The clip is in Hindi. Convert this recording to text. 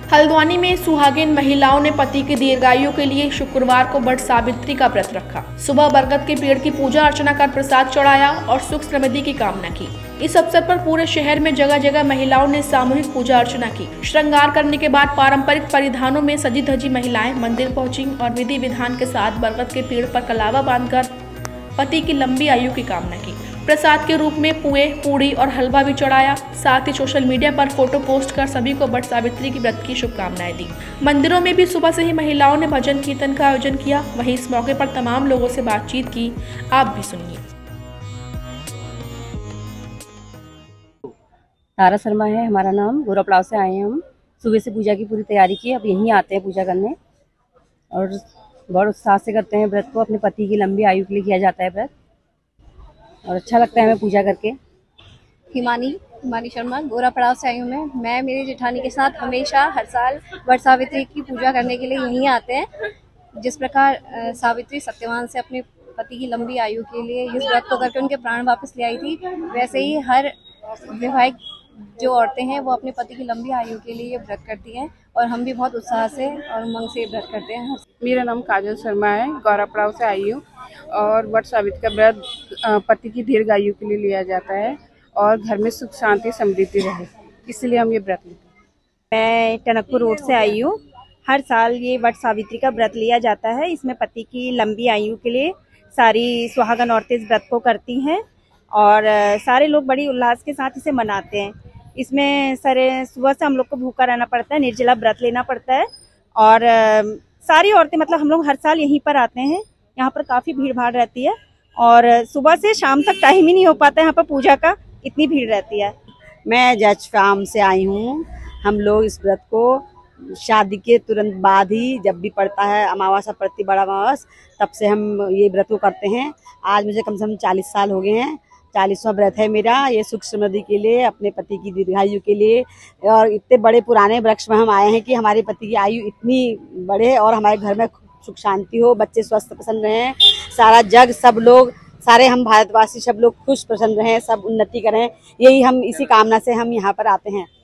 हल्द्वानी में सुहागिन महिलाओं ने पति की दीर्घायु के लिए शुक्रवार को वट सावित्री का व्रत रखा। सुबह बरगद के पेड़ की पूजा अर्चना कर प्रसाद चढ़ाया और सुख समृद्धि की कामना की। इस अवसर पर पूरे शहर में जगह जगह महिलाओं ने सामूहिक पूजा अर्चना की। श्रृंगार करने के बाद पारंपरिक परिधानों में सजी धजी महिलाएं मंदिर पहुंची और विधि विधान के साथ बरगद के पेड़ पर कलावा बांधकर पति की लंबी आयु की कामना की। प्रसाद के रूप में पुए, पूड़ी और हलवा भी चढ़ाया। साथ ही सोशल मीडिया पर फोटो पोस्ट कर सभी को वट सावित्री की व्रत की शुभकामनाएं दी। मंदिरों में भी सुबह से ही महिलाओं ने भजन कीर्तन का आयोजन किया। वहीं इस मौके पर तमाम लोगों से बातचीत की। आप भी सुनिए। तारा शर्मा है हमारा नाम। गोरापड़ाव से आए हैं हम। सुबह से पूजा की पूरी तैयारी की। अब यहीं आते हैं पूजा करने और बहुत उत्साह से करते हैं व्रत को। अपने पति की लंबी आयु के लिए किया जाता है व्रत और अच्छा लगता है हमें पूजा करके। हिमानी शर्मा, गोरापड़ाव से आई हूँ मैं मेरी जेठानी के साथ हमेशा हर साल वट सावित्री की पूजा करने के लिए यहीं आते हैं। जिस प्रकार सावित्री सत्यवान से अपने पति की लंबी आयु के लिए इस व्रत को करके उनके प्राण वापस ले आई थी, वैसे ही हर विवाहित जो औरतें हैं वो अपने पति की लंबी आयु के लिए ये व्रत करती हैं और हम भी बहुत उत्साह से और उमंग से व्रत करते हैं। मेरा नाम काजल शर्मा है, गौरापड़ाव से आई हूँ और वट सावित्री का व्रत पति की दीर्घायु के लिए लिया जाता है और घर में सुख शांति समृद्धि रहे, इसलिए हम ये व्रत लेते हैं। मैं टनकपुर रोड से आई हूँ। हर साल ये वट सावित्री का व्रत लिया जाता है। इसमें पति की लंबी आयु के लिए सारी सुहागन औरतें इस व्रत को करती हैं और सारे लोग बड़ी उल्लास के साथ इसे मनाते हैं। इसमें सुबह से हम लोग को भूखा रहना पड़ता है, निर्जला व्रत लेना पड़ता है और सारी औरतें मतलब हम लोग हर साल यहीं पर आते हैं। यहाँ पर काफ़ी भीड़ भाड़ रहती है और सुबह से शाम तक टाइम ही नहीं हो पाता है यहाँ पर पूजा का, इतनी भीड़ रहती है। मैं जज फार्म से आई हूँ। हम लोग इस व्रत को शादी के तुरंत बाद ही जब भी पड़ता है अमावस्या पड़ती, बड़ा अमावस, तब से हम ये व्रत को करते हैं। आज मुझे कम से कम 40 साल हो गए हैं। 40वां व्रत है मेरा। ये सुख समृद्धि के लिए, अपने पति की दीर्घायु के लिए। और इतने बड़े पुराने वृक्ष में हम आए हैं कि हमारे पति की आयु इतनी बढ़े और हमारे घर में सुख शांति हो, बच्चे स्वस्थ प्रसन्न रहें, सारा जग, सब लोग, सारे हम भारतवासी सब लोग खुश प्रसन्न रहें, सब उन्नति करें। यही हम इसी कामना से हम यहाँ पर आते हैं।